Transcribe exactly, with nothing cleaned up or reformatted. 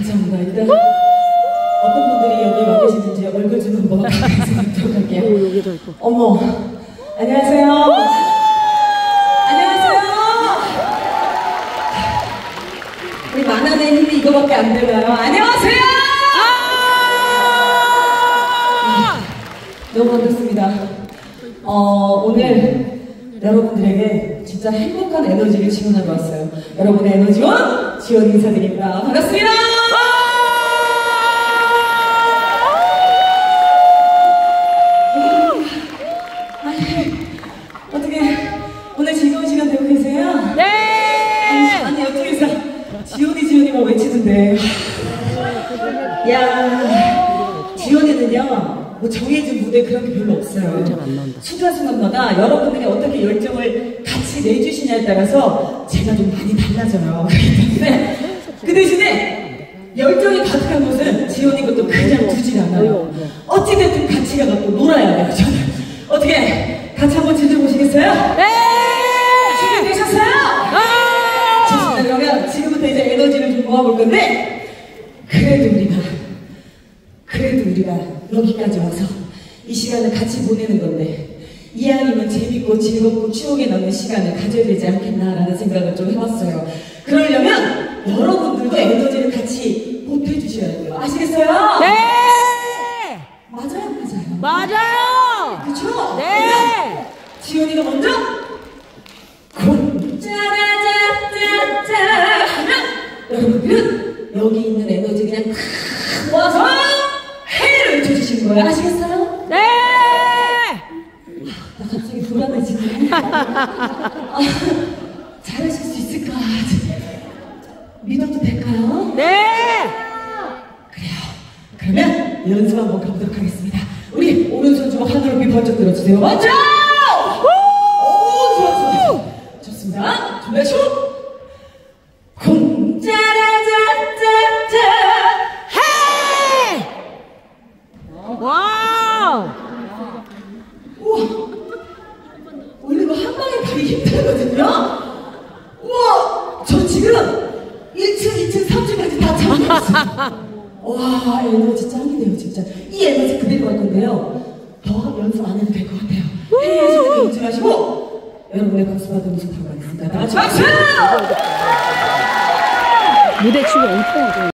감사합니다. 일단 어떤 분들이 여기 와 계시는지 얼굴 좀 한번 보도록 할게요. 여기도 있고. 어머, 안녕하세요. 안녕하세요. 우리 만화의 힘이 이거밖에 안 되나요? 안녕하세요. 너무 반갑습니다. 어, 오늘 여러분들에게 진짜 행복한 에너지를 지원하러 왔어요. 여러분의 에너지원 지원 인사드립니다. 반갑습니다. 아니, 어떻게 오늘 즐거운 시간 되고 계세요? 네. 아니, 아니 어떻게 지원이 지원이만 외치던데. 야, 지원이는요. 뭐 정해진 무대 그런 게 별로 없어요. 순간순간마다 여러분들이 어떻게 열정을 같이 내주시냐에 따라서 제가 좀 많이 달라져요. 그렇기 때문에 그 대신에 열정이 가득한 곳은 지원이 것도 그냥 두질 않아요. 어찌됐든 같이 가갖고 놀아야 돼요. 저는 어떻게 같이 한번 즐겨보시겠어요? 네! 준비되셨어요? 네! 좋습니다. 그러면 지금부터 이제 에너지를 좀 모아볼 건데 그래도 우리가 그래도 우리가 여기까지 와서 이 시간을 같이 보내는 건데 이왕이면 재밌고 즐겁고 추억에 남는 시간을 가져야 되지 않겠나라는 생각을 좀 해봤어요. 그러려면 여러분들도 에너지를 같이 보태주셔야 돼요. 아시겠어요? 네! 맞아요, 맞아요. 맞아요! 그렇죠? 네! 지원이가 먼저 쿵 짜라짜짜짜 하면 여러분들은 여기 있는 에너지 그냥 탁 모아서 해를 외쳐주시는 거예요. 아시겠어요? 네! 나 갑자기 불안해지네. 아, 잘하실 수 있을까? 믿어도 될까요? 네! 그래요. 그러면 연습 한번 가보도록 하겠습니다. 우리 오른손 주먹 하늘 높이 번쩍 들어주세요. 먼저! 오, 좋아, 좋아, 좋아. 좋습니다. 준비하시고 쿵 짜라짜짜짜 헤이! 와우! 우와! 원래 이거 한 방에 가기 힘들거든요? 우와! 저 지금 일 층, 이 층, 삼 층까지 다 참여했어요. 와, 에너지 짱이네요, 진짜. 이 에너지 그대로 갈 건데요. 더 연습 안 해도 될 것 같아요. 해야지 연습하시고, 여러분의 박수 받으면서 바로 가겠습니다. 다 같이 박수! 무대 춤이 엄청